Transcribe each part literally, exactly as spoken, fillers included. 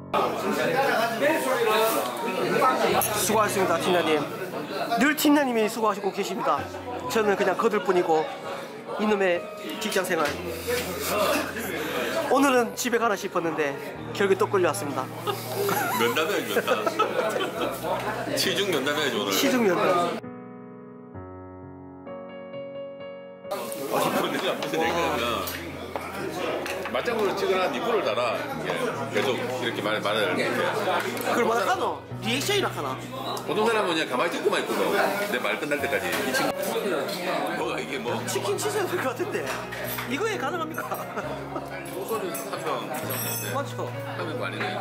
수고하셨습니다, 팀장님. 늘 팀장님이 수고하시고 계십니다. 저는 그냥 거들 뿐이고 이놈의 직장생활. 오늘은 집에 가나 싶었는데 결국에 또 끌려왔습니다. 면담해야지, 면담. 시중 면담해야지, 오늘. 시중 면담. 맞장구를 치거나 니코를 달아. 계속 이렇게 말, 말을 해. 그걸 뭐라 하노? 리액션이라 하나? 보통 사람은 그냥 가만히 듣고만 있거든. 내 말 끝날 때까지. 이 친구. 뭐가 이게 뭐? 치킨 치즈가 될 것 같은데. 이거에 가능합니까? 소소주 한 병. 맞죠? 한 병 아니네.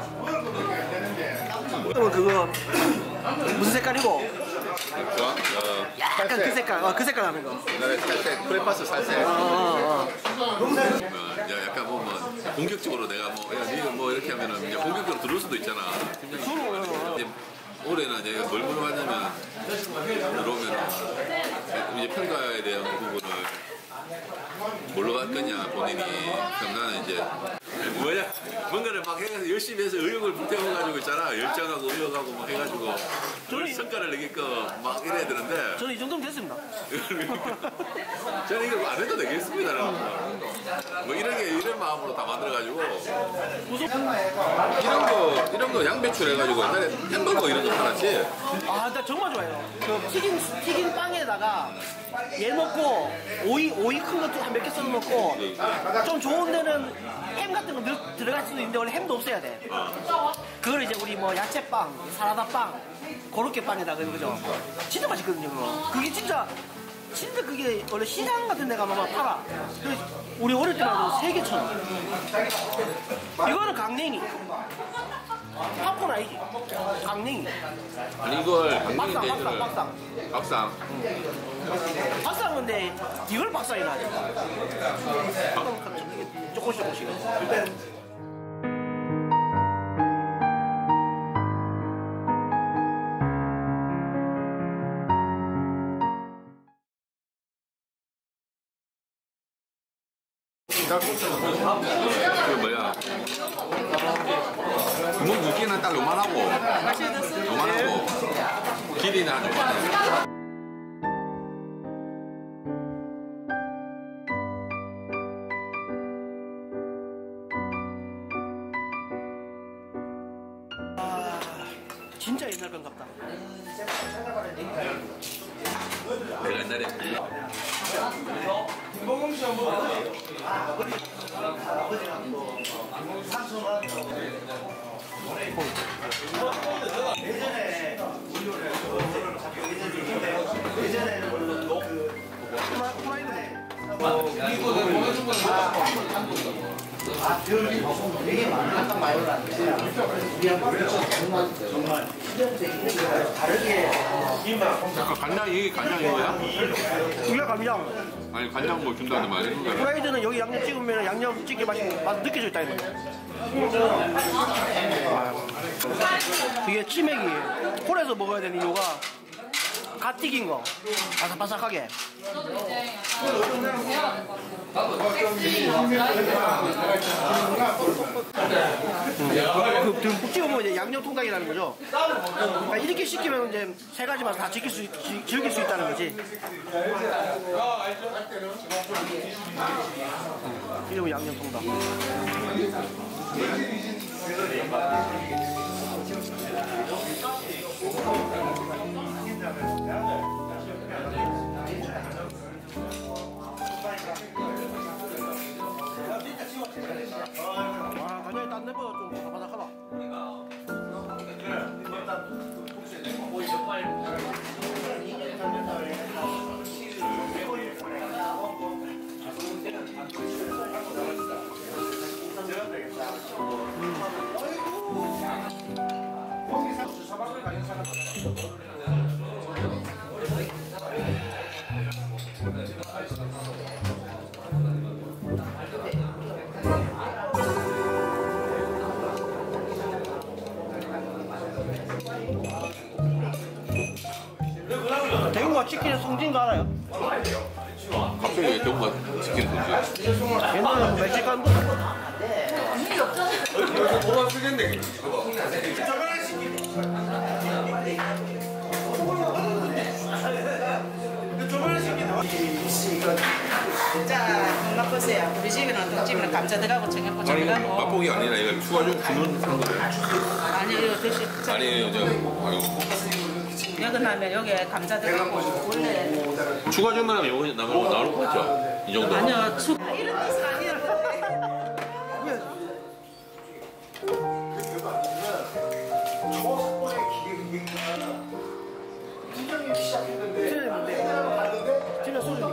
그러면 그거 무슨 색깔이고? 좋아? 어, 약간 그 색깔, 어, 그 색깔 하는 거. 옛날에 살색, 프레파스 살색. 어, 어, 어. 야, 약간 뭐, 뭐, 공격적으로 내가 뭐, 야, 니가 뭐 이렇게 하면은 이제 공격적으로 들어올 수도 있잖아. 팀장님. 이제 올해는 이제 뭘 물어봤냐면, 들어오면은, 이제 평가에 대한 부분을 뭘로 갈 거냐, 본인이. 그럼 나는 이제, 뭐냐, 뭔가를 막 해가지고 열심히 해서 의욕을 불태워가지고 있잖아. 열정하고 의욕하고 막 해가지고, 저는 성과를 내게끔 막 이래야 되는데. 저는 이 정도면 됐습니다. 저는 이거 안 해도 되겠습니다. 뭐 이런 게 이런 마음으로 다 만들어가지고 이런 거 이런 거 양배추를 해가지고 옛날에 햄버거 이런 거 팔았지. 아, 나 정말 좋아해요. 그 튀긴 튀긴 빵에다가 얘 넣고 오이 오이 큰 것도 한 몇 개 썰어 넣고 좀 좋은 데는 햄 같은 거 늘, 들어갈 수도 있는데 원래 햄도 없어야 돼. 그걸 이제 우리 뭐 야채빵, 사라다 빵, 고로케 빵에다가 그죠? 진짜 맛있거든요. 그거. 그게 진짜. 진짜 그게 원래 시장 같은 데 가면 막 팔아. 그래서 우리 어릴 때만 해도 세 개 천 원. 이거는 강냉이. 팝콘 아니지? 강냉이. 아니 이걸 박상, 강냉인데 박상, 박상. 박상. 응. 박상 근데 이걸 박상이라 하지. 조금씩 조금씩. 그 뭐야? 뭐 무게는 딱 요만하고 요만하고 길이는 한 요만해. 아, 진짜 옛날 건 같다. 내가 옛날에 예전에는 그 아, 되게 많아. 말을 안 돼. 정말 다르게 아까 간장 이게 간장인 거야? 이게 간장. 아니 간장 뭐 준다는 말이야? 프라이드는 여기 양념 찍으면 양념 찍게 맛이 맛 느껴져 있다 이거. 이게 치맥이 홀에서 먹어야 되는 이유가 갓 튀긴 거 바삭바삭하게. 그 듬뿍 찍어보면 이제 양념 통닭이라는 거죠. 그러니까 이렇게 시키면 이제 세 가지 맛 다 즐길 수, 즐길 수 있다는 거지. 이러면 양념 통닭. 와, 간장이 딴 데보다 좀 바삭바삭하다. 대구가 치킨의 성지인 거 알아요? 갑자기 대구가 치킨 성지. 옛날에는 멕시칸도 도마 쓰겠네. 자, 맛보세요. 우리 집에는 등집에는 감자 들어가고 청양고추 아니 들어가고. 맛보기 아니라 이거 추가 좀 주문 하는 거예요. 아니요, 이거 드시. 아니에요, 저 아유. 여기 나면 여기에 감자 들어가고 원래. 추가 주문하면 요거 나올 나올 것 같죠? 이 정도. 아니요, 추. 이런 뜻은 아니에요. 진짜 소주.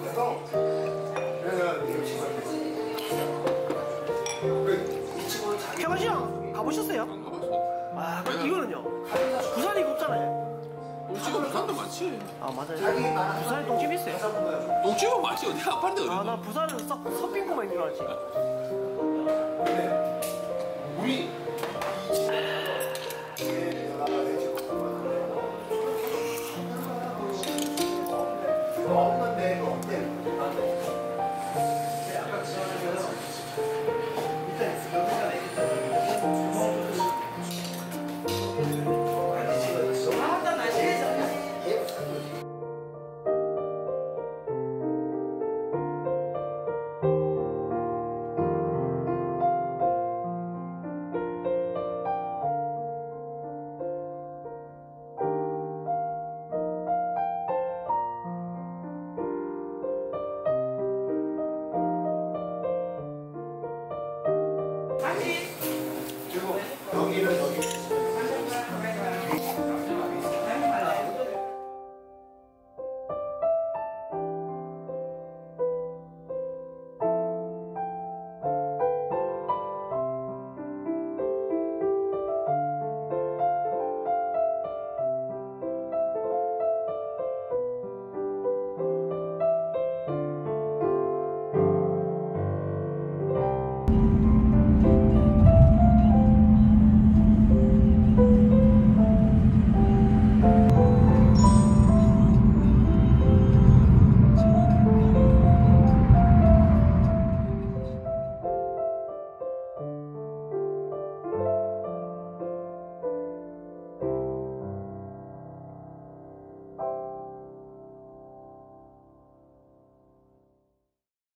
해마시장 가보셨어요? 안 가봤어. 아, 이거는요. 부산이 없잖아요. 똥집은 부산도 많지. 아, 맞아요. 부산에 똥집 있어요. 똥집은 많지. 어디 아파트 어디? 아, 나 부산은 서, 서핑구만 있는 줄 알았지.